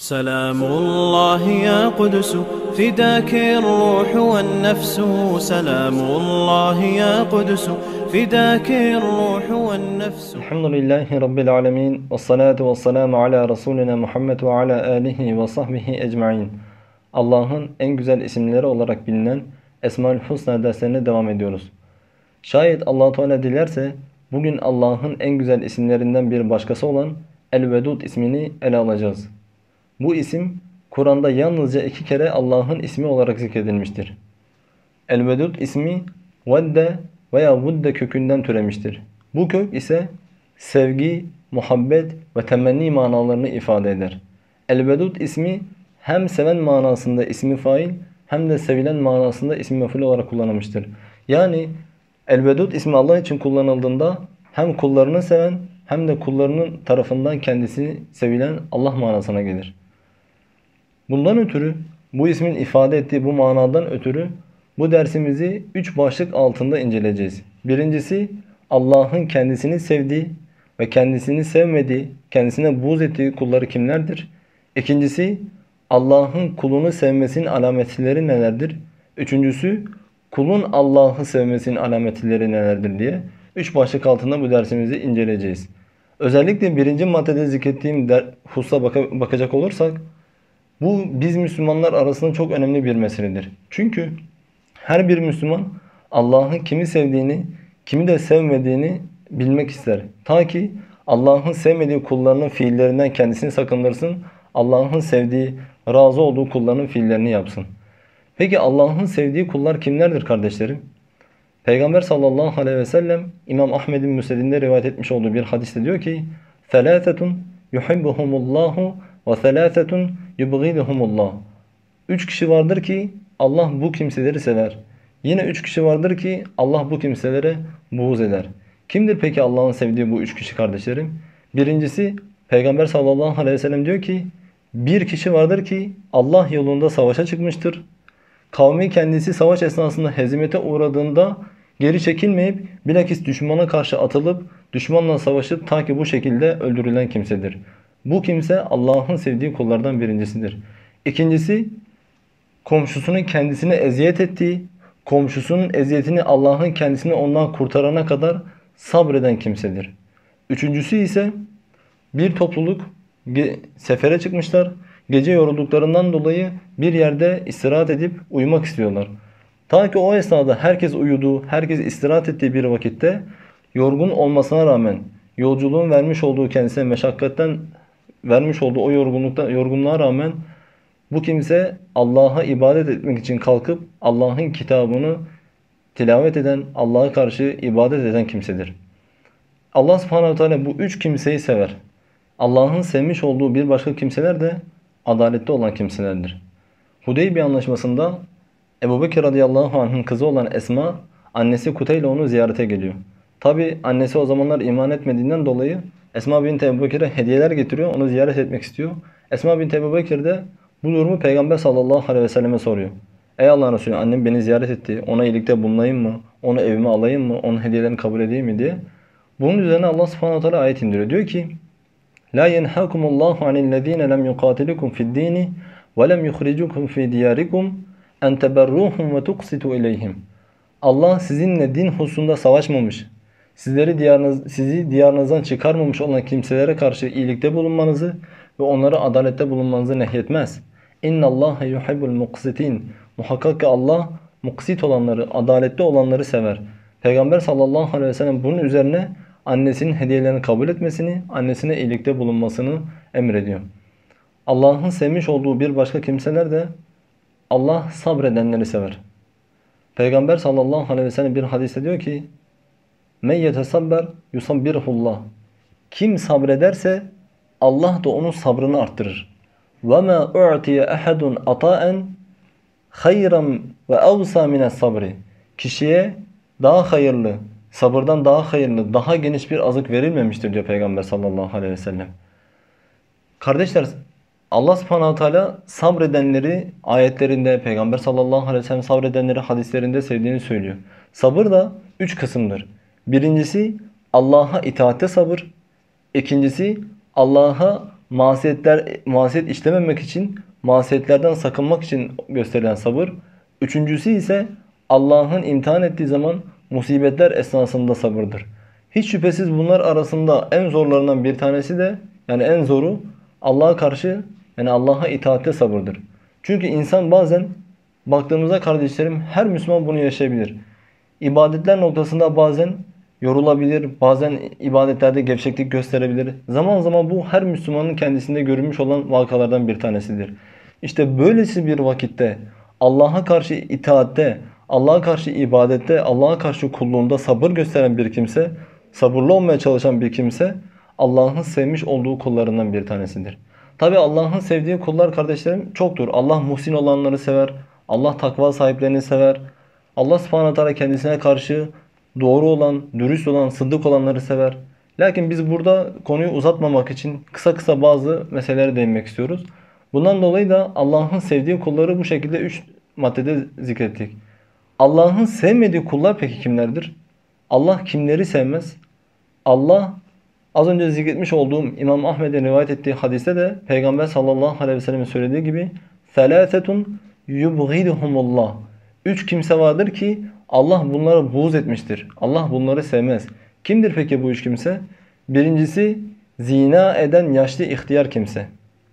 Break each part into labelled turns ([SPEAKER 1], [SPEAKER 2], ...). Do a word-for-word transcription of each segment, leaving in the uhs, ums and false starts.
[SPEAKER 1] سلام الله يا قدس فداك الروح والنفس سلام الله يا قدس فداك الروح والنفس
[SPEAKER 2] الحمد لله رب العالمين والصلاة والسلام على Resulina Muhammed ve ala alihi ve sahbihi ecmaîn. Allah'ın en güzel isimleri olarak bilinen Esmaül Husna derslerine devam ediyoruz. Şayet Allah Teala dilerse bugün Allah'ın en güzel isimlerinden bir başkası olan El-Vedud ismini ele alacağız. Bu isim Kur'an'da yalnızca iki kere Allah'ın ismi olarak zikredilmiştir. El-Vedud ismi Vedde veya Vudde kökünden türemiştir. Bu kök ise sevgi, muhabbet ve temenni manalarını ifade eder. El-Vedud ismi hem seven manasında ismi fail hem de sevilen manasında ismi mef'ul olarak kullanılmıştır. Yani El-Vedud ismi Allah için kullanıldığında hem kullarını seven hem de kullarının tarafından kendisi sevilen Allah manasına gelir. Bundan ötürü, bu ismin ifade ettiği bu manadan ötürü bu dersimizi üç başlık altında inceleyeceğiz. Birincisi, Allah'ın kendisini sevdiği ve kendisini sevmediği, kendisine buğz ettiği kulları kimlerdir? İkincisi, Allah'ın kulunu sevmesinin alametleri nelerdir? Üçüncüsü, kulun Allah'ı sevmesinin alametleri nelerdir diye üç başlık altında bu dersimizi inceleyeceğiz. Özellikle birinci maddede zikrettiğim hususa baka, bakacak olursak, bu biz Müslümanlar arasında çok önemli bir meseledir. Çünkü her bir Müslüman Allah'ın kimi sevdiğini, kimi de sevmediğini bilmek ister. Ta ki Allah'ın sevmediği kullarının fiillerinden kendisini sakındırsın, Allah'ın sevdiği, razı olduğu kullarının fiillerini yapsın. Peki Allah'ın sevdiği kullar kimlerdir kardeşlerim? Peygamber sallallahu aleyhi ve sellem İmam Ahmed'in müsnedinde rivayet etmiş olduğu bir hadiste diyor ki: "Selâsetun yuhibbuhumullahu ve selâsetun yubghiduhumullah." Üç kişi vardır ki Allah bu kimseleri sever. Yine üç kişi vardır ki Allah bu kimselere buğz eder. Kimdir peki Allah'ın sevdiği bu üç kişi kardeşlerim? Birincisi, Peygamber sallallahu aleyhi ve sellem diyor ki, bir kişi vardır ki Allah yolunda savaşa çıkmıştır. Kavmi kendisi savaş esnasında hezimete uğradığında geri çekilmeyip bilakis düşmana karşı atılıp düşmanla savaşıp ta ki bu şekilde öldürülen kimsedir. Bu kimse Allah'ın sevdiği kullardan birincisidir. İkincisi, komşusunun kendisine eziyet ettiği, komşusunun eziyetini Allah'ın kendisini ondan kurtarana kadar sabreden kimsedir. Üçüncüsü ise bir topluluk sefere çıkmışlar. Gece yorulduklarından dolayı bir yerde istirahat edip uyumak istiyorlar. Ta ki o esnada herkes uyuduğu, herkes istirahat ettiği bir vakitte yorgun olmasına rağmen yolculuğun vermiş olduğu kendisine meşakkatten vermiş olduğu o yorgunlukta, yorgunluğa rağmen bu kimse Allah'a ibadet etmek için kalkıp Allah'ın kitabını tilavet eden, Allah'a karşı ibadet eden kimsedir. Allah subhanahu teala bu üç kimseyi sever. Allah'ın sevmiş olduğu bir başka kimseler de adaletli olan kimselerdir. Hudeybiye anlaşmasında Ebu Bekir radıyallahu anh'ın kızı olan Esma, annesi Kutey ile onu ziyarete geliyor. Tabi annesi o zamanlar iman etmediğinden dolayı Esma binti Ebu Bekir'e hediyeler getiriyor, onu ziyaret etmek istiyor. Esma binti Ebu Bekir de bu durumu Peygamber sallallahu aleyhi ve selleme soruyor. Ey Allah'ın Resulü, annem beni ziyaret etti, ona iyilikte bulunayım mı, onu evime alayım mı, onun hediyelerini kabul edeyim mi diye. Bunun üzerine Allah subhanahu teala ayet indiriyor. Diyor ki: "La yenhakumullahu anillezine lem yuqatilukum fi'd-dini ve lem yukhrijukum fi diyarikum en teberruhum ve tuqsitu ileyhim." Allah sizinle din hususunda savaşmamış, sizleri diyarınız, sizi diyarınızdan çıkarmamış olan kimselere karşı iyilikte bulunmanızı ve onlara adalette bulunmanızı nehyetmez. İnna Allaha yuhibbul muqsitin. Muhakkak ki Allah muksit olanları, adaletli olanları sever. Peygamber sallallahu aleyhi ve sellem bunun üzerine annesinin hediyelerini kabul etmesini, annesine iyilikte bulunmasını emrediyor. Allah'ın sevmiş olduğu bir başka kimseler de Allah sabredenleri sever. Peygamber sallallahu aleyhi ve sellem bir hadiste diyor ki: "Men yetesabber yusabbirhullah." Kim sabrederse Allah da onun sabrını arttırır. وَمَا اُعْتِيَ اَحَدٌ اَطَاءً خَيْرًا وَاَوْسَى مِنَ الصَّبْرِ. Kişiye daha hayırlı, sabırdan daha hayırlı, daha geniş bir azık verilmemiştir diyor Peygamber sallallahu aleyhi ve sellem. Kardeşler, Allah subhanahu teala sabredenleri ayetlerinde, Peygamber sallallahu aleyhi ve sellem sabredenleri hadislerinde sevdiğini söylüyor. Sabır da üç kısımdır. Birincisi Allah'a itaatte sabır. İkincisi Allah'a masiyetler, masiyet işlememek için, masiyetlerden sakınmak için gösterilen sabır. Üçüncüsü ise Allah'ın imtihan ettiği zaman musibetler esnasında sabırdır. Hiç şüphesiz bunlar arasında en zorlarından bir tanesi de, yani en zoru Allah'a karşı, yani Allah'a itaatte sabırdır. Çünkü insan bazen baktığımızda kardeşlerim, her Müslüman bunu yaşayabilir. İbadetler noktasında bazen yorulabilir, bazen ibadetlerde gevşeklik gösterebilir. Zaman zaman bu her Müslümanın kendisinde görülmüş olan vakalardan bir tanesidir. İşte böylesi bir vakitte Allah'a karşı itaatte, Allah'a karşı ibadette, Allah'a karşı kulluğunda sabır gösteren bir kimse, sabırlı olmaya çalışan bir kimse Allah'ın sevmiş olduğu kullarından bir tanesidir. Tabi Allah'ın sevdiği kullar kardeşlerim çoktur. Allah muhsin olanları sever, Allah takva sahiplerini sever. Allah subhanahu teala kendisine karşı doğru olan, dürüst olan, sıddık olanları sever. Lakin biz burada konuyu uzatmamak için kısa kısa bazı meselelere değinmek istiyoruz. Bundan dolayı da Allah'ın sevdiği kulları bu şekilde üç maddede zikrettik. Allah'ın sevmediği kullar peki kimlerdir? Allah kimleri sevmez? Allah az önce zikretmiş olduğum İmam Ahmed'in rivayet ettiği hadiste de Peygamber sallallahu aleyhi ve sellem'in söylediği gibi ثَلَاثَةٌ يُبْغِدُهُمُ اللّٰهِ Üç kimse vardır ki Allah bunları buğz etmiştir. Allah bunları sevmez. Kimdir peki bu üç kimse? Birincisi zina eden yaşlı ihtiyar kimse.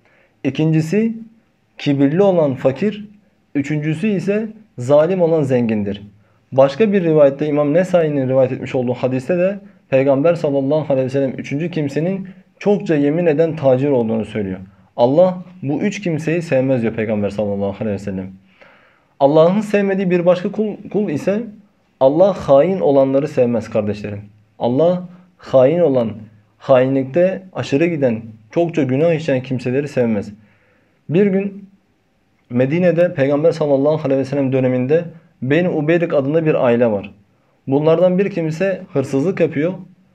[SPEAKER 2] İkincisi kibirli olan fakir. Üçüncüsü ise zalim olan zengindir. Başka bir rivayette İmam Nesai'nin rivayet etmiş olduğu hadiste de Peygamber sallallahu aleyhi ve sellem üçüncü kimsenin çokça yemin eden tacir olduğunu söylüyor. Allah bu üç kimseyi sevmez diyor Peygamber sallallahu aleyhi ve sellem. Allah'ın sevmediği bir başka kul, kul ise Allah hain olanları sevmez kardeşlerim. Allah hain olan, hainlikte aşırı giden, çokça günah işleyen kimseleri sevmez. Bir gün Medine'de Peygamber sallallahu aleyhi ve sellem döneminde Beni Ubeyrik adında bir aile var. Bunlardan bir kimse hırsızlık yapıyor.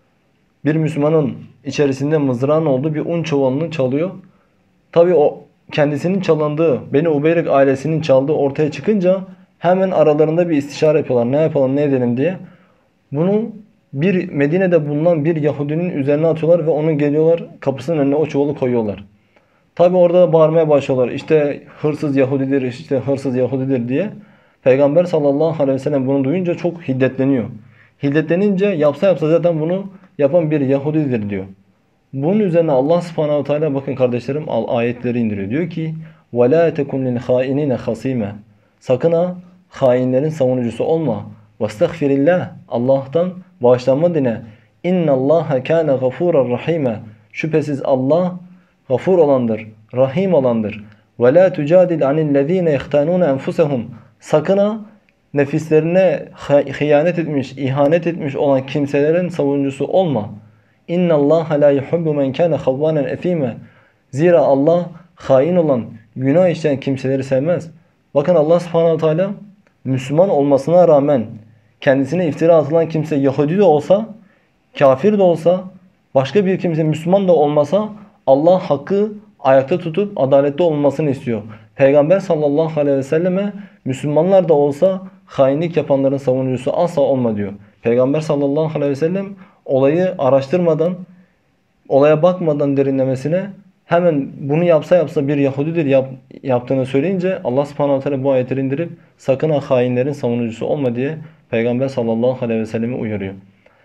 [SPEAKER 2] Bir Müslümanın içerisinde mızrağın olduğu bir un çuvalını çalıyor. Tabi o kendisinin çalındığı, Beni Ubeyrik ailesinin çaldığı ortaya çıkınca hemen aralarında bir istişare yapıyorlar. Ne yapalım, ne edelim diye. Bunu bir Medine'de bulunan bir Yahudinin üzerine atıyorlar ve onun geliyorlar kapısının önüne o çuvalı koyuyorlar. Tabi orada bağırmaya başlıyorlar. İşte hırsız Yahudidir, işte hırsız Yahudidir diye. Peygamber sallallahu aleyhi ve sellem bunu duyunca çok hiddetleniyor. Hiddetlenince yapsa yapsa zaten bunu yapan bir Yahudidir diyor. Bunun üzerine Allah subhanahu teala bakın kardeşlerim ayetleri indiriyor. Diyor ki وَلَا تَكُنْ لِلْخَائِنِينَ خَصِيمًا Sakın ha hainlerin savunucusu olma. وَاسْتَغْفِرِ اللّٰهِ Allah'tan bağışlanma dile. اِنَّ اللّٰهَ كَانَ غَفُورًا رَحِيمًا Şüphesiz Allah gafur olandır, rahim olandır. وَلَا تُجَادِلْ عَنِ الَّذ۪ينَ يَخْتَانُونَ أَنْفُسَهُمْ Sakın ha nefislerine hıyanet etmiş, ihanet etmiş olan kimselerin savunucusu olma. اِنَّ اللّٰهَ لَا يُحُبُّ مَنْ كَانَ خَوَّانًا اَث۪يمًا Zira Allah hain olan, günah işleyen kimseleri sevmez. Bakın Allah subhanahu teala Müslüman olmasına rağmen kendisine iftira atılan kimse Yahudi de olsa, kafir de olsa, başka bir kimse Müslüman da olmasa Allah hakkı ayakta tutup adaletli olmasını istiyor. Peygamber sallallahu aleyhi ve selleme Müslümanlar da olsa hainlik yapanların savunucusu asla olma diyor. Peygamber sallallahu aleyhi ve sellem olayı araştırmadan, olaya bakmadan derinlemesine hemen bunu yapsa yapsa bir Yahudidir yap, yaptığını söyleyince Allah subhanahu teala bu ayetleri indirip sakın ha hainlerin savunucusu olma diye Peygamber sallallahu aleyhi ve sellemi uyarıyor.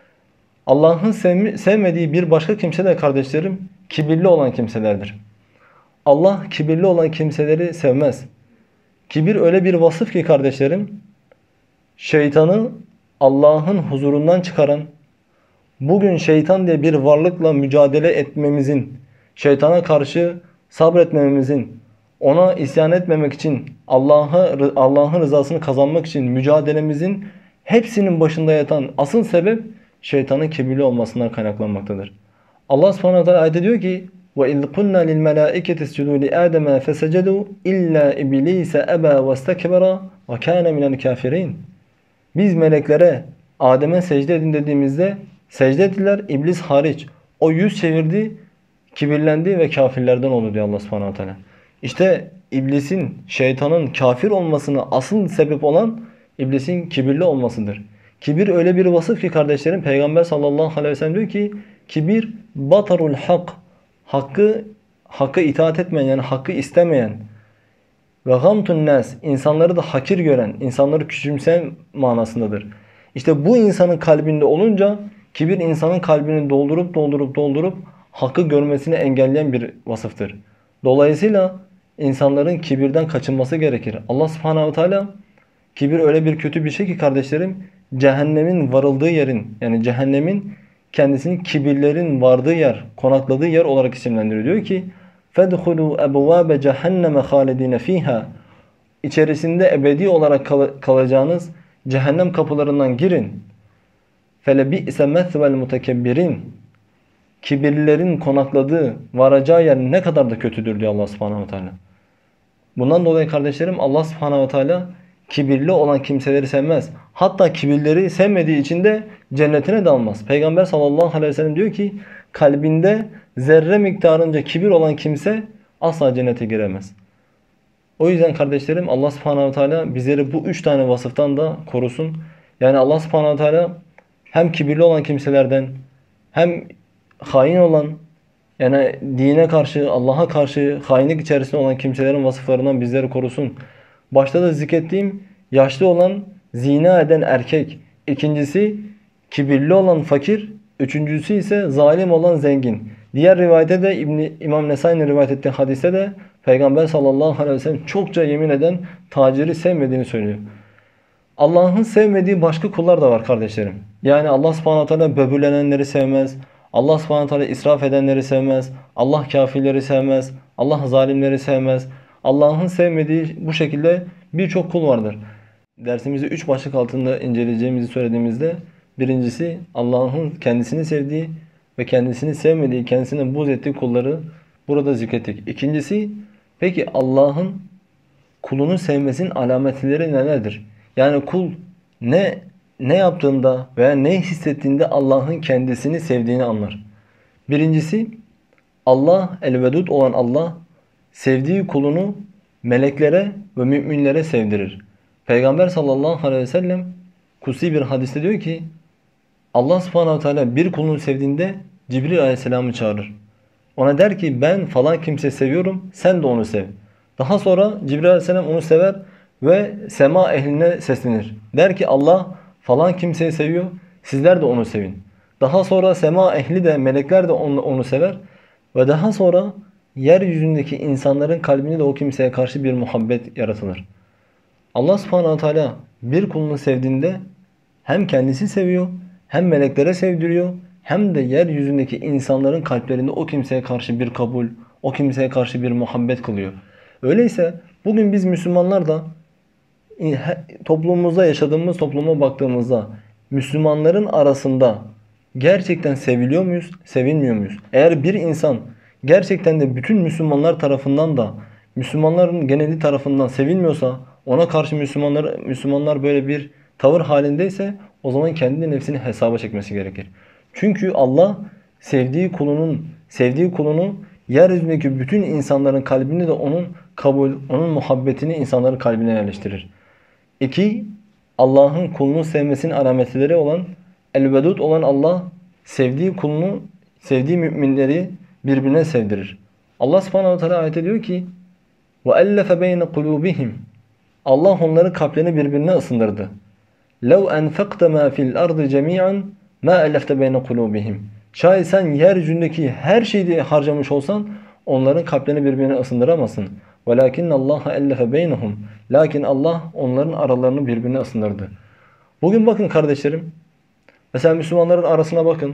[SPEAKER 2] Allah'ın sevmediği bir başka kimse de kardeşlerim kibirli olan kimselerdir. Allah kibirli olan kimseleri sevmez. Kibir öyle bir vasıf ki kardeşlerim, şeytanı Allah'ın huzurundan çıkaran, bugün şeytan diye bir varlıkla mücadele etmemizin, şeytana karşı sabretmememizin, ona isyan etmemek için, Allah'a Allah'ın rızasını kazanmak için mücadelemizin hepsinin başında yatan asıl sebep şeytanın kibirli olmasından kaynaklanmaktadır. Allah subhanahu teala ayette diyor ki وَاِذْ قُلْنَا لِلْمَلَائِكَةِ اسْجُدُوا لِآدَمَ فَسَجَدُوا اِلَّا اِبْلِيسَ اَبَى وَاسْتَكْبَرَ وَكَانَ مِنَ الْكَافِرِينَ Biz meleklere Adem'e secde edin dediğimizde secde ettiler, iblis hariç. O yüz çevirdi, kibirlendi ve kafirlerden oldu diyor Allah subhanahu teala. İşte iblisin, şeytanın kafir olmasına asıl sebep olan iblisin kibirli olmasıdır. Kibir öyle bir vasıf ki kardeşlerim, Peygamber sallallahu aleyhi ve sellem diyor ki kibir batarul hak. Hakkı hakkı itaat etmeyen, yani hakkı istemeyen ve gamtun nas, insanları da hakir gören, insanları küçümseyen manasındadır. İşte bu insanın kalbinde olunca kibir insanın kalbini doldurup doldurup doldurup hakkı görmesini engelleyen bir vasıftır. Dolayısıyla insanların kibirden kaçınması gerekir. Allah Subhanahu ve Teala kibir öyle bir kötü bir şey ki kardeşlerim, cehennemin varıldığı yerin, yani cehennemin kendisinin kibirlerin vardığı yer, konakladığı yer olarak isimlendiriyor. Diyor ki فَدْخُلُوا اَبْوَابَ جَهَنَّمَ خَالِد۪ينَ ف۪يهَا, İçerisinde ebedi olarak kal kalacağınız cehennem kapılarından girin. فَلَبِئْسَ مَثْوَ الْمُتَكَبِّرِينَ, kibirlilerin konakladığı, varacağı yer ne kadar da kötüdür diyor Allah Subhanahu ve Teala. Bundan dolayı kardeşlerim, Allah Subhanahu ve Teala kibirli olan kimseleri sevmez. Hatta kibirleri sevmediği için de cennetine de almaz. Peygamber sallallahu aleyhi ve sellem diyor ki kalbinde zerre miktarınca kibir olan kimse asla cennete giremez. O yüzden kardeşlerim, Allah Subhanahu ve Teala bizleri bu üç tane vasıftan da korusun. Yani Allah Subhanahu ve Teala hem kibirli olan kimselerden, hem hain olan, yani dine karşı, Allah'a karşı hainlik içerisinde olan kimselerin vasıflarından bizleri korusun. Başta da zikrettiğim yaşlı olan zina eden erkek, ikincisi kibirli olan fakir, üçüncüsü ise zalim olan zengin. Diğer rivayette de İbn İmam Nesai'nin rivayet ettiği hadiste de Peygamber sallallahu aleyhi ve sellem çokça yemin eden taciri sevmediğini söylüyor. Allah'ın sevmediği başka kullar da var kardeşlerim. Yani Allah subhanahu teala böbürlenenleri sevmez. Allah subhanahu teala israf edenleri sevmez. Allah kafirleri sevmez. Allah zalimleri sevmez. Allah'ın sevmediği bu şekilde birçok kul vardır. Dersimizi üç başlık altında inceleyeceğimizi söylediğimizde birincisi Allah'ın kendisini sevdiği ve kendisini sevmediği, kendisine buğz ettiği kulları burada zikrettik. İkincisi, peki Allah'ın kulunu sevmesinin alametleri nelerdir? Yani kul ne ne yaptığında veya ne hissettiğinde Allah'ın kendisini sevdiğini anlar. Birincisi, Allah el-Vedud olan Allah sevdiği kulunu meleklere ve müminlere sevdirir. Peygamber sallallahu aleyhi ve sellem kutsi bir hadiste diyor ki Allah subhanahu teala bir kulunu sevdiğinde Cibril aleyhisselamı çağırır. Ona der ki ben falan kimse seviyorum, sen de onu sev. Daha sonra Cibril aleyhisselam onu sever ve sema ehline seslenir. Der ki Allah falan kimseyi seviyor, sizler de onu sevin. Daha sonra sema ehli de, melekler de onu, onu sever ve daha sonra yeryüzündeki insanların kalbinde de o kimseye karşı bir muhabbet yaratılır. Allah subhanahu teala bir kulunu sevdiğinde hem kendisi seviyor, hem meleklere sevdiriyor, hem de yeryüzündeki insanların kalplerinde o kimseye karşı bir kabul, o kimseye karşı bir muhabbet kılıyor. Öyleyse bugün biz Müslümanlar da toplumumuzda, yaşadığımız topluma baktığımızda Müslümanların arasında gerçekten seviliyor muyuz, sevilmiyor muyuz? Eğer bir insan gerçekten de bütün Müslümanlar tarafından da Müslümanların geneli tarafından sevilmiyorsa, ona karşı Müslümanlar Müslümanlar böyle bir tavır halindeyse o zaman kendi nefsini hesaba çekmesi gerekir. Çünkü Allah sevdiği kulunun sevdiği kulunu yeryüzündeki bütün insanların kalbinde de onun kabul, onun muhabbetini insanların kalbine yerleştirir. İki, Allah'ın kulunu sevmesinin alametleri olan el-Vedud olan Allah sevdiği kulunu, sevdiği müminleri birbirine sevdirir. Allah subhanahu teala ayette diyor ki وَأَلَّفَ بَيْنَ قُلُوبِهِمْ, Allah onların kalplerini birbirine ısındırdı. لَوْ أَنْفَقْتَ مَا فِي الْأَرْضِ جَمِيعًا مَا أَلَّفْتَ بَيْنَ قُلُوبِهِمْ. Şayet sen yeryüzündeki her şeyi harcamış olsan onların kalplerini birbirine ısındıramazsın. وَلَكِنَّ اللّٰهَ أَلَّفَ بَيْنَهُمْ. Lakin Allah onların aralarını birbirine ısındırdı. Bugün bakın kardeşlerim, mesela Müslümanların arasına bakın.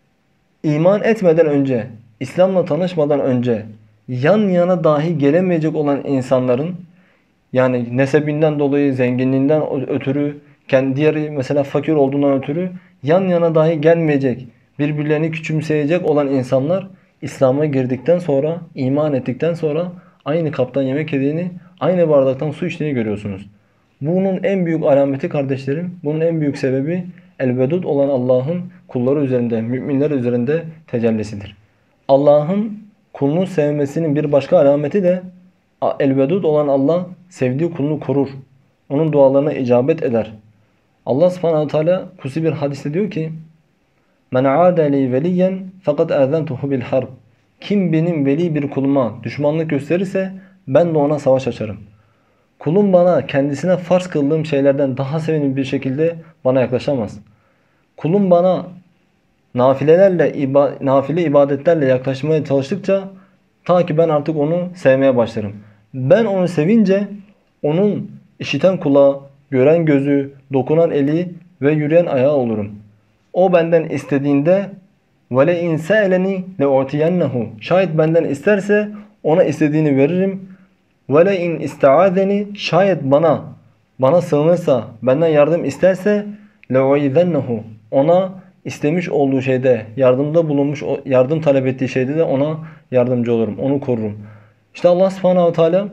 [SPEAKER 2] İman etmeden önce, İslam'la tanışmadan önce yan yana dahi gelemeyecek olan insanların, yani nesebinden dolayı, zenginliğinden ötürü, kendi diğeri mesela fakir olduğundan ötürü yan yana dahi gelmeyecek, birbirlerini küçümseyecek olan insanlar İslam'a girdikten sonra, iman ettikten sonra aynı kaptan yemek yediğini, aynı bardaktan su içtiğini görüyorsunuz. Bunun en büyük alameti kardeşlerim, bunun en büyük sebebi el-Vedud olan Allah'ın kulları üzerinde, müminler üzerinde tecellisidir. Allah'ın kulunu sevmesinin bir başka alameti de el-Vedud olan Allah sevdiği kulunu korur. Onun dualarına icabet eder. Allah subhanahu teala kutsi bir hadiste diyor ki: "Men aada li veliyen fakat azentuhu bil harb." Kim benim veli bir kuluma düşmanlık gösterirse ben de ona savaş açarım. Kulum bana kendisine farz kıldığım şeylerden daha sevimli bir şekilde bana yaklaşamaz. Kulum bana nafilelerle, iba, nafile ibadetlerle yaklaşmaya çalıştıkça ta ki ben artık onu sevmeye başlarım. Ben onu sevince onun işiten kulağı, gören gözü, dokunan eli ve yürüyen ayağı olurum. O benden istediğinde وَلَاِنْ سَأَلَنِي لَاُعْتِيَنَّهُ Şayet benden isterse ona istediğini veririm. وَلَاِنْ اِسْتَعَاذَنِي Şayet bana, bana sığınırsa, benden yardım isterse لَاُعِذَنَّهُ Ona istemiş olduğu şeyde, yardımda bulunmuş, yardım talep ettiği şeyde de ona yardımcı olurum, onu korurum. İşte Allah subhanahu teala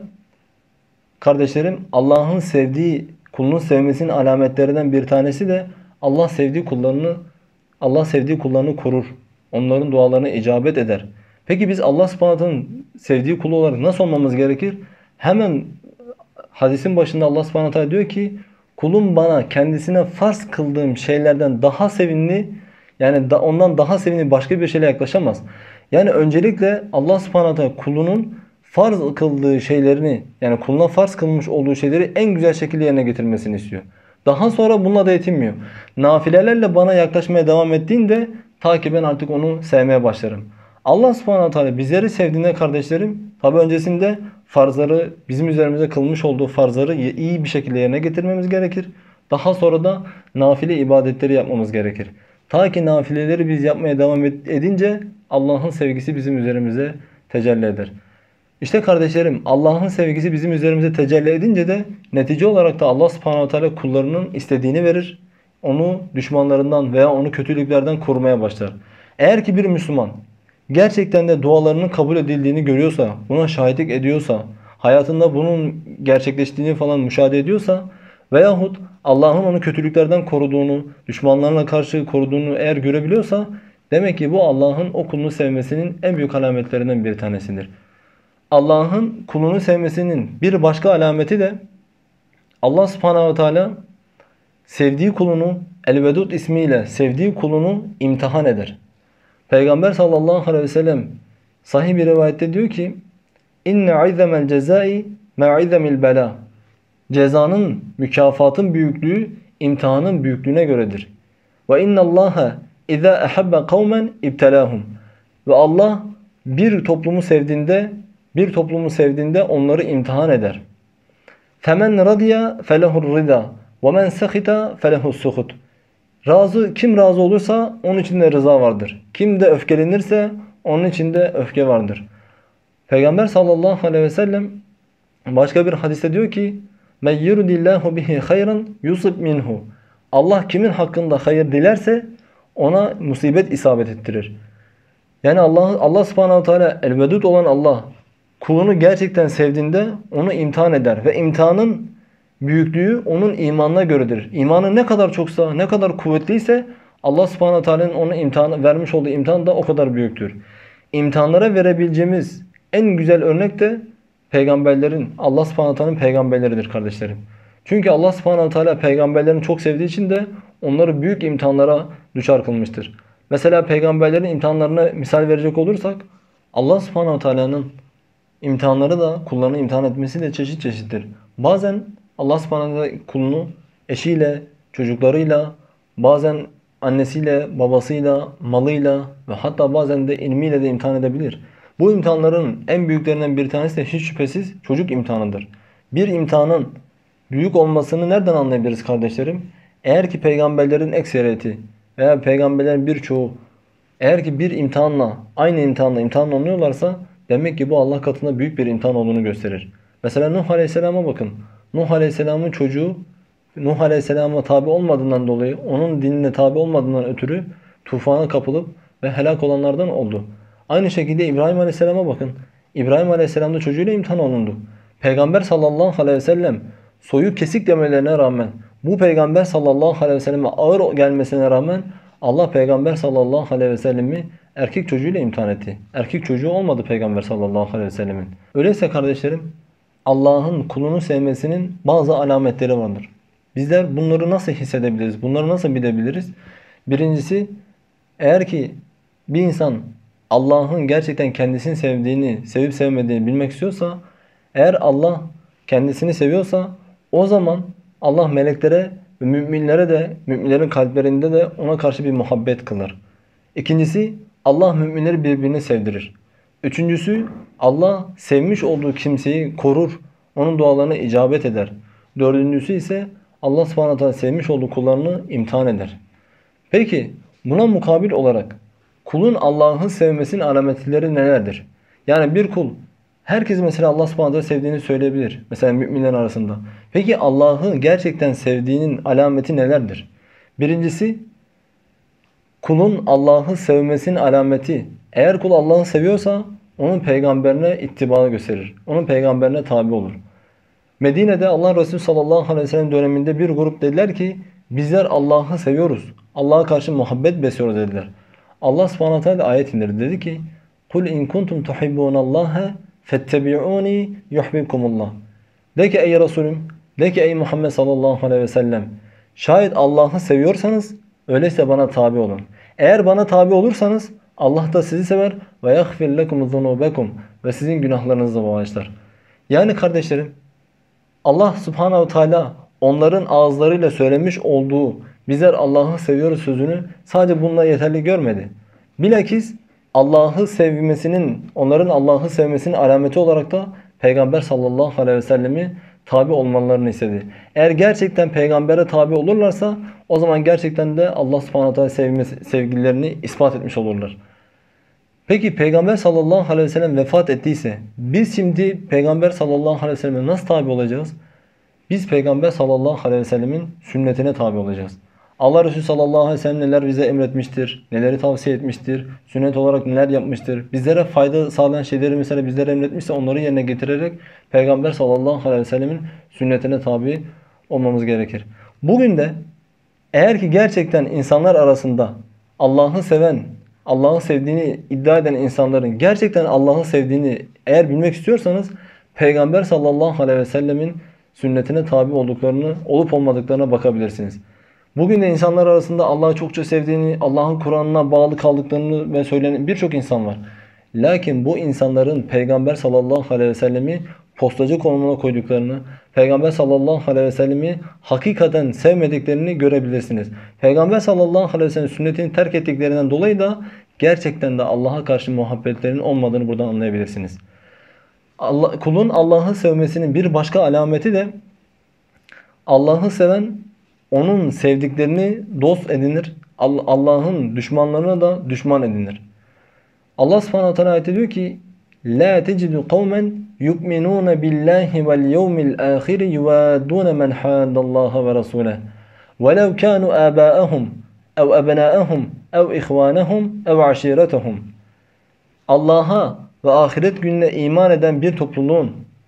[SPEAKER 2] kardeşlerim, Allah'ın sevdiği, kulunun sevmesinin alametlerinden bir tanesi de Allah sevdiği kullarını Allah sevdiği kullarını korur. Onların dualarına icabet eder. Peki biz Allah subhanahu teala'nın sevdiği kulu olarak nasıl olmamız gerekir? Hemen hadisin başında Allah subhanahu teala diyor ki kulum bana kendisine farz kıldığım şeylerden daha sevimli, yani da, ondan daha sevimli başka bir şeyle yaklaşamaz. Yani öncelikle Allah subhanahu teala kulunun farz kıldığı şeylerini, yani kuluna farz kılmış olduğu şeyleri en güzel şekilde yerine getirmesini istiyor. Daha sonra bununla da yetinmiyor. Nafilelerle bana yaklaşmaya devam ettiğinde ta ki ben artık onu sevmeye başlarım. Allah subhanahu teala bizleri sevdiğinde kardeşlerim, tabi öncesinde farzları, bizim üzerimize kılmış olduğu farzları iyi bir şekilde yerine getirmemiz gerekir. Daha sonra da nafile ibadetleri yapmamız gerekir. Ta ki nafileleri biz yapmaya devam edince Allah'ın sevgisi bizim üzerimize tecelli eder. İşte kardeşlerim, Allah'ın sevgisi bizim üzerimize tecelli edince de netice olarak da Allah subhanahu teala kullarının istediğini verir. Onu düşmanlarından veya onu kötülüklerden korumaya başlar. Eğer ki bir Müslüman gerçekten de dualarının kabul edildiğini görüyorsa, buna şahitlik ediyorsa, hayatında bunun gerçekleştiğini falan müşahede ediyorsa veyahut Allah'ın onu kötülüklerden koruduğunu, düşmanlarına karşı koruduğunu eğer görebiliyorsa demek ki bu Allah'ın o kulunu sevmesinin en büyük alametlerinden bir tanesidir. Allah'ın kulunu sevmesinin bir başka alameti de Allah subhanahu teala sevdiği kulunu El-Vedud ismiyle sevdiği kulunu imtihan eder. Peygamber sallallahu aleyhi ve sellem sahih bir rivayette diyor ki İnne izzemel cezai me'izzemil bela. Cezanın, mükafatın büyüklüğü imtihanın büyüklüğüne göredir. Ve innallaha iza ahabba kavmen ibtelahum. Ve Allah bir toplumu sevdiğinde bir toplumu sevdiğinde onları imtihan eder. Femen radiya felehur rida ve men sakita felehus sukut. Razı kim razı olursa onun içinde rıza vardır. Kim de öfkelenirse onun içinde öfke vardır. Peygamber sallallahu aleyhi ve sellem başka bir hadiste diyor ki: "Men yuridillahu bihi hayran yusib minhu." Allah kimin hakkında hayır dilerse ona musibet isabet ettirir. Yani Allah Allah Subhanahu Teala el-Vedud olan Allah kulunu gerçekten sevdiğinde onu imtihan eder ve imtihanın büyüklüğü onun imanına göredir. İmanı ne kadar çoksa, ne kadar kuvvetliyse Allah Subhanahu Teala'nın onu imtihan vermiş olduğu imtihan da o kadar büyüktür. İmtihanlara verebileceğimiz en güzel örnek de peygamberlerin, Allah Subhanahu Teala'nın peygamberleridir kardeşlerim. Çünkü Allah Subhanahu Teala peygamberlerini çok sevdiği için de onları büyük imtihanlara düçar kılmıştır. Mesela peygamberlerin imtihanlarına misal verecek olursak Allah Subhanahu Teala'nın imtihanları da kullarını imtihan etmesi de çeşit çeşittir. Bazen Allah Subhanahu Teala kulunu eşiyle, çocuklarıyla, bazen annesiyle, babasıyla, malıyla ve hatta bazen de ilmiyle de imtihan edebilir. Bu imtihanların en büyüklerinden bir tanesi de hiç şüphesiz çocuk imtihanıdır. Bir imtihanın büyük olmasını nereden anlayabiliriz kardeşlerim? Eğer ki peygamberlerin ekseriyeti veya peygamberlerin birçoğu eğer ki bir imtihanla, aynı imtihanla imtihanlanıyorlarsa demek ki bu Allah katında büyük bir imtihan olduğunu gösterir. Mesela Nuh Aleyhisselam'a bakın. Nuh Aleyhisselam'ın çocuğu Nuh Aleyhisselam'a tabi olmadığından dolayı, onun dinine tabi olmadığından ötürü tufana kapılıp ve helak olanlardan oldu. Aynı şekilde İbrahim Aleyhisselam'a bakın. İbrahim Aleyhisselam da çocuğuyla imtihan olundu. Peygamber sallallahu aleyhi ve sellem soyu kesik demelerine rağmen, bu Peygamber sallallahu aleyhi ve selleme ağır gelmesine rağmen Allah Peygamber sallallahu aleyhi ve sellemi erkek çocuğuyla imtihan etti. Erkek çocuğu olmadı Peygamber sallallahu aleyhi ve sellemin. Öyleyse kardeşlerim, Allah'ın kulunu sevmesinin bazı alametleri vardır. Bizler bunları nasıl hissedebiliriz? Bunları nasıl bilebiliriz? Birincisi, eğer ki bir insan Allah'ın gerçekten kendisini sevdiğini, sevip sevmediğini bilmek istiyorsa, eğer Allah kendisini seviyorsa o zaman Allah meleklere ve müminlere de, müminlerin kalplerinde de ona karşı bir muhabbet kılar. İkincisi, Allah müminleri birbirini sevdirir. Üçüncüsü, Allah sevmiş olduğu kimseyi korur, onun dualarına icabet eder. Dördüncüsü ise Allah subhanahu teala sevmiş olduğu kullarını imtihan eder. Peki buna mukabil olarak kulun Allah'ı sevmesinin alametleri nelerdir? Yani bir kul herkes mesela Allah subhanahu teala sevdiğini söyleyebilir. Mesela müminlerin arasında. Peki Allah'ı gerçekten sevdiğinin alameti nelerdir? Birincisi, kulun Allah'ı sevmesinin alameti. Eğer kul Allah'ı seviyorsa onun peygamberine ittiba gösterir. Onun peygamberine tabi olur. Medine'de Allah Resulü sallallahu aleyhi ve sellem döneminde bir grup dediler ki bizler Allah'ı seviyoruz. Allah'a karşı muhabbet besliyoruz dediler. Allah subhanahu teala ayet indirdi. Dedi ki "Kul in kuntum tuhibbunallaha fettebi'uni yuhibbukumullah." De ki ey Resulüm, de ki ey Muhammed sallallahu aleyhi ve sellem, şayet Allah'ı seviyorsanız öyleyse bana tabi olun. Eğer bana tabi olursanız Allah da sizi sever ve yaghfir lekum zunubekum ve sizin günahlarınızı da bağışlar. Yani kardeşlerim, Allah subhanahu teala onların ağızlarıyla söylemiş olduğu bizler Allah'ı seviyoruz sözünü sadece bununla yeterli görmedi. Bilakis Allah'ı sevmesinin, onların Allah'ı sevmesinin alameti olarak da Peygamber sallallahu aleyhi ve sellemi tabi olmalarını istedi. Eğer gerçekten peygambere tabi olurlarsa o zaman gerçekten de Allah subhanahu teala sevmesi, sevgilerini ispat etmiş olurlar. Peki Peygamber sallallahu aleyhi ve sellem vefat ettiyse biz şimdi Peygamber sallallahu aleyhi ve selleme nasıl tabi olacağız? Biz Peygamber sallallahu aleyhi ve sellemin sünnetine tabi olacağız. Allah Resulü sallallahu aleyhi ve sellem neler bize emretmiştir, neleri tavsiye etmiştir, sünnet olarak neler yapmıştır, bizlere fayda sağlayan şeyleri mesela bizlere emretmişse onları yerine getirerek Peygamber sallallahu aleyhi ve sellemin sünnetine tabi olmamız gerekir. Bugün de eğer ki gerçekten insanlar arasında Allah'ı seven, Allah'ı sevdiğini iddia eden insanların gerçekten Allah'ı sevdiğini eğer bilmek istiyorsanız Peygamber sallallahu aleyhi ve sellemin sünnetine tabi olduklarını, olup olmadıklarına bakabilirsiniz. Bugün de insanlar arasında Allah'ı çokça sevdiğini, Allah'ın Kur'an'ına bağlı kaldıklarını ve söylenen birçok insan var. Lakin bu insanların Peygamber sallallahu aleyhi ve sellemi postacı konumuna koyduklarını, Peygamber sallallahu aleyhi ve sellemi hakikaten sevmediklerini görebilirsiniz. Peygamber sallallahu aleyhi ve sellem sünnetini terk ettiklerinden dolayı da gerçekten de Allah'a karşı muhabbetlerinin olmadığını buradan anlayabilirsiniz. Allah, kulun Allah'ı sevmesinin bir başka alameti de Allah'ı seven onun sevdiklerini dost edinir. Allah'ın düşmanlarına da düşman edinir. Allah subhanahu teala ayet ediyor ki La tecidu kavmen yu'minun billahi vel yevmil ahir yuvaddun men hadallaha ve rasulahu velev kanu aba'ahum ev abna'ahum ev ihvanahum ev aşiretahum. Allah'a ve ahiret gününe iman eden bir topluluğun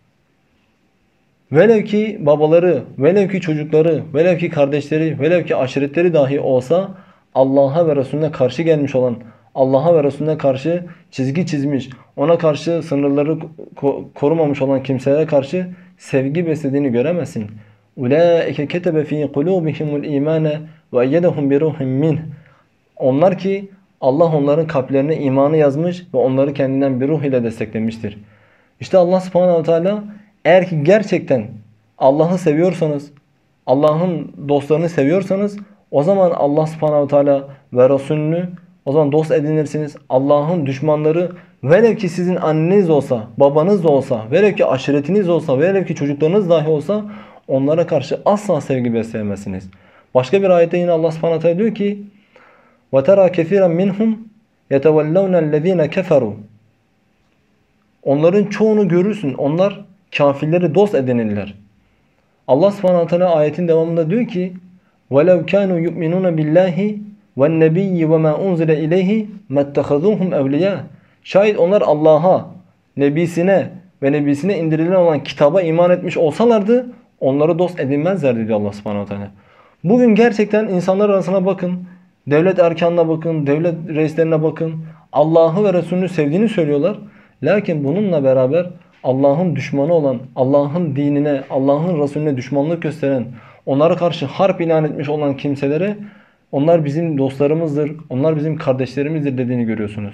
[SPEAKER 2] velev ki babaları, velev ki çocukları, velev ki kardeşleri, velev ki aşiretleri dahi olsa Allah'a ve Resulüne karşı gelmiş olan, Allah'a ve Resulüne karşı çizgi çizmiş, ona karşı sınırları korumamış olan kimselere karşı sevgi beslediğini göremezsin. Ulaike ketebe fi kulubihimul imane ve eyyedehum bi ruhin min. Onlar ki Allah onların kalplerine imanı yazmış ve onları kendinden bir ruh ile desteklemiştir. İşte Allah subhanahu teala eğer ki gerçekten Allah'ı seviyorsanız, Allah'ın dostlarını seviyorsanız o zaman Allah subhanahu teala ve Resulünü o zaman dost edinirsiniz. Allah'ın düşmanları velev ki sizin anneniz olsa, babanız da olsa, velev ki aşiretiniz olsa, velev ki çocuklarınız dahi olsa onlara karşı asla sevgi besleyemezsiniz. Başka bir ayette yine Allah subhanahu teala diyor ki وَتَرَى كَثِيرًا مِنْهُمْ يَتَوَلَّوْنَ الَّذ۪ينَ كَفَرُوا. Onların çoğunu görürsün. Onlar kafirleri dost edinirler. Allah subhanahu teala ayetin devamında diyor ki وَلَوْ كَانُوا يُؤْمِنُونَ بِاللّٰهِ وَالنَّبِيِّ وَمَا اُنْزِلَ اِلَيْهِ مَتَّخَذُوهُمْ اَوْلِيَا. Şayet onlar Allah'a, Nebisine ve Nebisine indirilen olan kitaba iman etmiş olsalardı onları dost edinmezlerdi diyor Allah subhanahu teala. Bugün gerçekten insanlar arasına bakın. Devlet erkanına bakın, devlet reislerine bakın. Allah'ı ve Resulünü sevdiğini söylüyorlar. Lakin bununla beraber Allah'ın düşmanı olan, Allah'ın dinine, Allah'ın Resulüne düşmanlık gösteren, onlara karşı harp ilan etmiş olan kimselere onlar bizim dostlarımızdır, onlar bizim kardeşlerimizdir dediğini görüyorsunuz.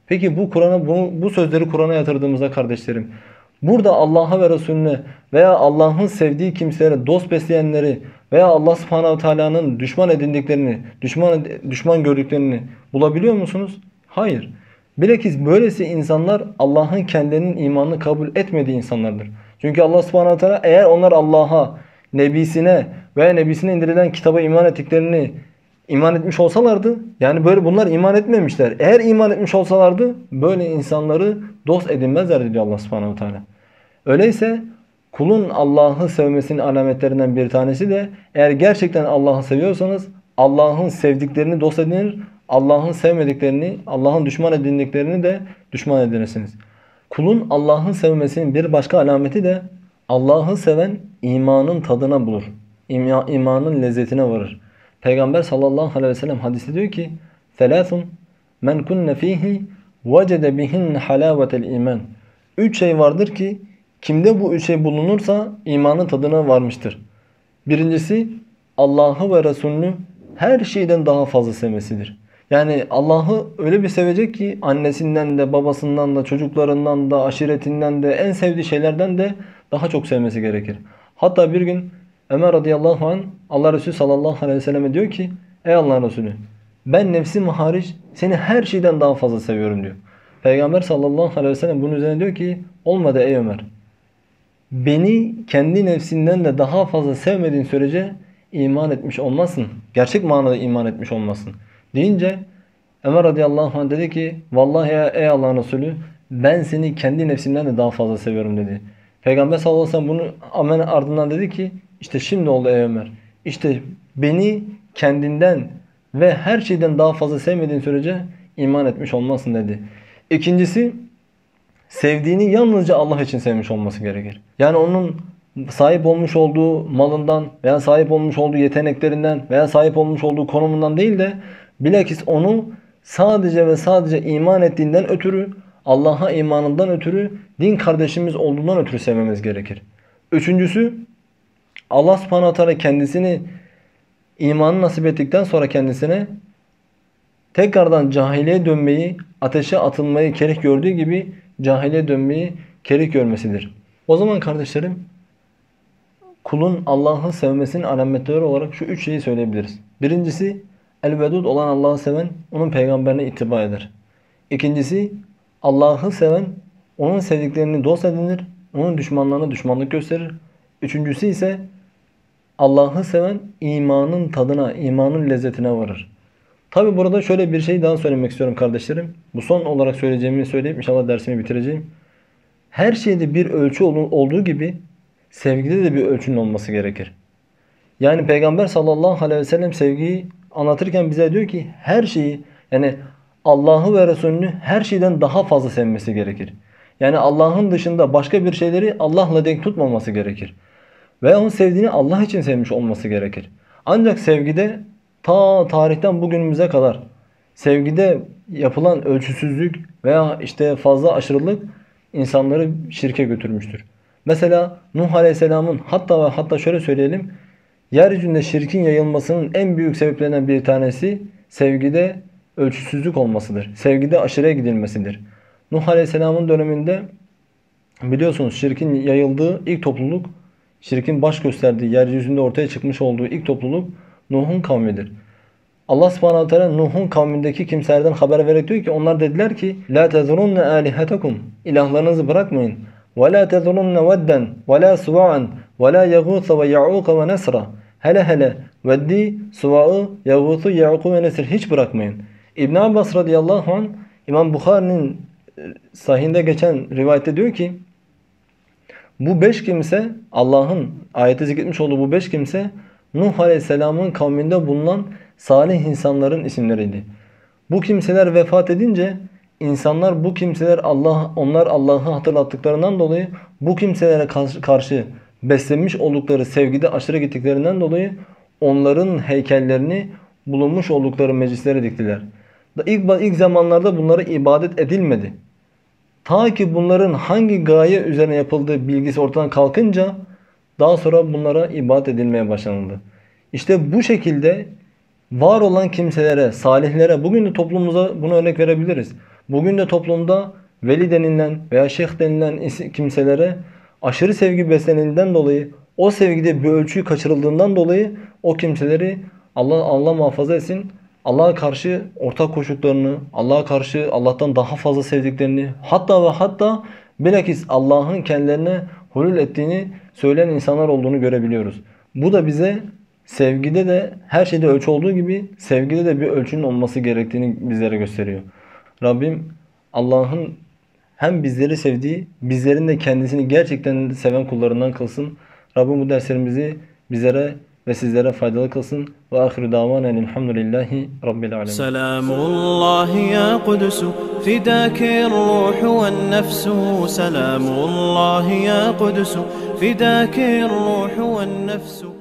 [SPEAKER 2] Peki bu Kur'an'a bu, bu sözleri Kur'an'a yatırdığımızda kardeşlerim, burada Allah'a ve Resulüne veya Allah'ın sevdiği kimselere dost besleyenleri veya Allah Subhanahu Teala'nın düşman edindiklerini, düşman düşman gördüklerini bulabiliyor musunuz? Hayır. Bilakis böylesi insanlar Allah'ın kendilerinin imanını kabul etmediği insanlardır. Çünkü Allah Subhanahu Teala eğer onlar Allah'a, Nebisine veya Nebisine indirilen kitaba iman ettiklerini iman etmiş olsalardı, yani böyle bunlar iman etmemişler. Eğer iman etmiş olsalardı böyle insanları dost edinmezlerdi diyor Allah Subhanahu Teala. Öyleyse kulun Allah'ı sevmesinin alametlerinden bir tanesi de eğer gerçekten Allah'ı seviyorsanız Allah'ın sevdiklerini dost edinir, Allah'ın sevmediklerini, Allah'ın düşman edindiklerini de düşman edinirsiniz. Kulun Allah'ı sevmesinin bir başka alameti de Allah'ı seven imanın tadına bulur. İma, imanın lezzetine varır. Peygamber sallallahu aleyhi ve sellem hadiste diyor ki: "Selasun men kunne fihi vecede bihin halavetel iman." Üç şey vardır ki kimde bu üç şey bulunursa imanın tadına varmıştır. Birincisi Allah'ı ve Resulünü her şeyden daha fazla sevmesidir. Yani Allah'ı öyle bir sevecek ki annesinden de, babasından da, çocuklarından da, aşiretinden de, en sevdiği şeylerden de daha çok sevmesi gerekir. Hatta bir gün Ömer radıyallahu anh Allah Resulü sallallahu aleyhi ve selleme diyor ki: "Ey Allah'ın Resulü, ben nefsim hariç seni her şeyden daha fazla seviyorum." diyor. Peygamber sallallahu aleyhi ve sellem bunun üzerine diyor ki: "Olmadı ey Ömer. Beni kendi nefsinden de daha fazla sevmediğin sürece iman etmiş olmazsın. Gerçek manada iman etmiş olmazsın." Deyince Ömer radıyallahu anh dedi ki: "Vallahi ya ey Allah'ın Resulü, ben seni kendi nefsimden de daha fazla seviyorum." dedi. Peygamber sallallahu aleyhi ve sellem bunu hemen ardından dedi ki: "İşte şimdi oldu ey Ömer. İşte beni kendinden ve her şeyden daha fazla sevmediğin sürece iman etmiş olmazsın." dedi. İkincisi, sevdiğini yalnızca Allah için sevmiş olması gerekir. Yani onun sahip olmuş olduğu malından veya sahip olmuş olduğu yeteneklerinden veya sahip olmuş olduğu konumundan değil de bilakis onu sadece ve sadece iman ettiğinden ötürü, Allah'a imanından ötürü, din kardeşimiz olduğundan ötürü sevmemiz gerekir. Üçüncüsü, Allah subhanahu teala kendisini imanı nasip ettikten sonra kendisine tekrardan cahiliye dönmeyi, ateşe atılmayı kerih gördüğü gibi cahiliye dönmeyi kerih görmesidir. O zaman kardeşlerim, kulun Allah'ı sevmesinin alametleri olarak şu üç şeyi söyleyebiliriz. Birincisi, el-vedud olan Allah'ı seven, onun peygamberine ittiba eder. İkincisi, Allah'ı seven, onun sevdiklerini dost edinir, onun düşmanlarına düşmanlık gösterir. Üçüncüsü ise Allah'ı seven imanın tadına, imanın lezzetine varır. Tabi burada şöyle bir şey daha söylemek istiyorum kardeşlerim. Bu son olarak söyleyeceğimi söyleyip inşallah dersimi bitireceğim. Her şeyde bir ölçü olduğu gibi sevgide de bir ölçünün olması gerekir. Yani Peygamber sallallahu aleyhi ve sellem sevgiyi anlatırken bize diyor ki her şeyi, yani Allah'ı ve Resulünü her şeyden daha fazla sevmesi gerekir. Yani Allah'ın dışında başka bir şeyleri Allah'la denk tutmaması gerekir. Ve onun sevdiğini Allah için sevmiş olması gerekir. Ancak sevgide ta tarihten bugünümüze kadar sevgide yapılan ölçüsüzlük veya işte fazla aşırılık insanları şirke götürmüştür. Mesela Nuh Aleyhisselam'ın hatta ve hatta şöyle söyleyelim, yeryüzünde şirkin yayılmasının en büyük sebeplerinden bir tanesi sevgide ölçüsüzlük olmasıdır. Sevgide aşırıya gidilmesidir. Nuh Aleyhisselam'ın döneminde biliyorsunuz şirkin yayıldığı ilk topluluk, şirkin baş gösterdiği, yeryüzünde ortaya çıkmış olduğu ilk topluluk Nuh'un kavmidir. Allah subhanahu teala Nuh'un kavmindeki kimselerden haber vererek diyor ki onlar dediler ki la tezurunne alihatakum, ilahlarınızı bırakmayın. Ve la tezurunne vedden ve la suva'an ve la yagûsa ve ya'ûka ve nesra. Hele hele veddi, suva'ı, yagûsu, ya'ûku ve nesr hiç bırakmayın. İbn Abbas radıyallahu anh İmam Bukhari'nin sahihinde geçen rivayette diyor ki bu beş kimse, Allah'ın ayette zikretmiş olduğu bu beş kimse Nuh Aleyhisselam'ın kavminde bulunan salih insanların isimleriydi. Bu kimseler vefat edince insanlar bu kimseler Allah onlar Allah'ı hatırlattıklarından dolayı bu kimselere karşı beslemiş oldukları sevgide aşırı gittiklerinden dolayı onların heykellerini bulunmuş oldukları meclislere diktiler. İlk, ilk zamanlarda bunlara ibadet edilmedi. Ta ki bunların hangi gaye üzerine yapıldığı bilgisi ortadan kalkınca daha sonra bunlara ibadet edilmeye başlanıldı. İşte bu şekilde var olan kimselere, salihlere, bugün de toplumumuza bunu örnek verebiliriz. Bugün de toplumda veli denilen veya şeyh denilen kimselere aşırı sevgi beslenildiğinden dolayı, o sevgide bir ölçüyü kaçırıldığından dolayı o kimseleri Allah Allah muhafaza etsin, Allah'a karşı ortak koştuklarını, Allah'a karşı Allah'tan daha fazla sevdiklerini, hatta ve hatta bilakis Allah'ın kendilerine hulul ettiğini söyleyen insanlar olduğunu görebiliyoruz. Bu da bize sevgide de her şeyde ölçü olduğu gibi sevgide de bir ölçünün olması gerektiğini bizlere gösteriyor. Rabbim Allah'ın hem bizleri sevdiği, bizlerin de kendisini gerçekten seven kullarından kılsın. Rabbim bu derslerimizi bizlere ve sizlere faydalı kılsın. Ve ahiru davanen elhamdülillahi rabbil alemin.
[SPEAKER 1] Selamullah ya Kudüs'ü fidâkir ruhu ven nefsu. Selamullah ya Kudüs'ü fidâkir ruhu ven nefsu.